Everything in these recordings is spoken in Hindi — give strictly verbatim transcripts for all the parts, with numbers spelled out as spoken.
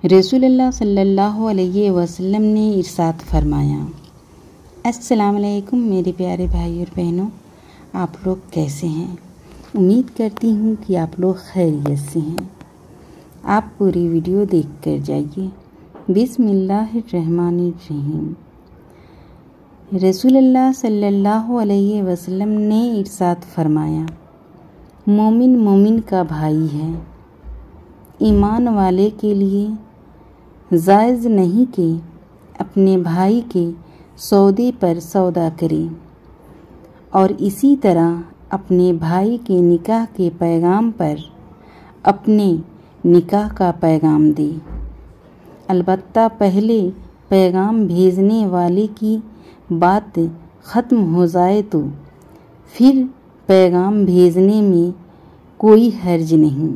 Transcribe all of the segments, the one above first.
रसूलुल्लाह सल्लल्लाहु अलैहि वसल्लम ने इरशाद फरमाया। अस्सलाम वालेकुम मेरे प्यारे भाई और बहनों, आप लोग कैसे हैं? उम्मीद करती हूँ कि आप लोग खैरियत से हैं। आप पूरी वीडियो देख कर जाइए। बिस्मिल्लाहिर्रहमानिर्रहीम। रसूलुल्लाह सल्लल्लाहु अलैहि वसल्लम ने इरशाद फरमाया, मोमिन मोमिन का भाई है। ईमान वाले के लिए जायज़ नहीं कि अपने भाई के सौदे पर सौदा करे और इसी तरह अपने भाई के निकाह के पैगाम पर अपने निकाह का पैगाम दे। अलबत्ता पहले पैगाम भेजने वाले की बात ख़त्म हो जाए तो फिर पैगाम भेजने में कोई हर्ज नहीं।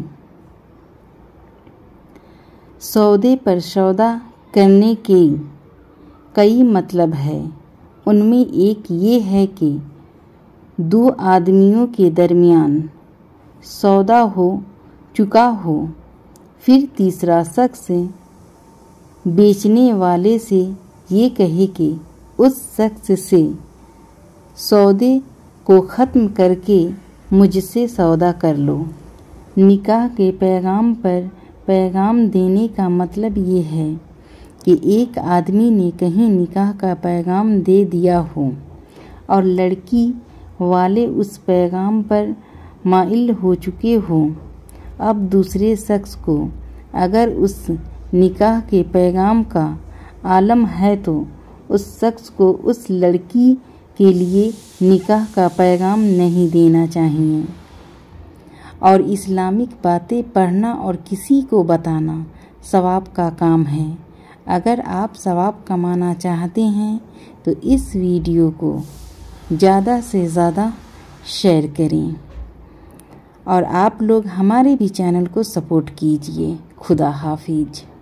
सौदे पर सौदा करने के कई मतलब है। उनमें एक ये है कि दो आदमियों के दरमियान सौदा हो चुका हो, फिर तीसरा शख्स बेचने वाले से ये कहे कि उस शख्स से सौदे को ख़त्म करके मुझसे सौदा कर लो। निकाह के पैगाम पर पैगाम देने का मतलब ये है कि एक आदमी ने कहीं निकाह का पैगाम दे दिया हो और लड़की वाले उस पैगाम पर माइल हो चुके हो। अब दूसरे शख्स को अगर उस निकाह के पैगाम का आलम है तो उस शख्स को उस लड़की के लिए निकाह का पैगाम नहीं देना चाहिए। और इस्लामिक बातें पढ़ना और किसी को बताना सवाब का काम है। अगर आप सवाब कमाना चाहते हैं तो इस वीडियो को ज़्यादा से ज़्यादा शेयर करें और आप लोग हमारे भी चैनल को सपोर्ट कीजिए। खुदा हाफिज।